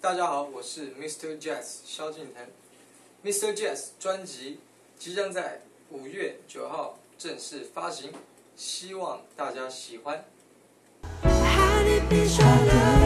大家好，我是 Mr. Jazz 萧敬腾。Mr. Jazz 专辑即将在5月9号正式发行，希望大家喜欢。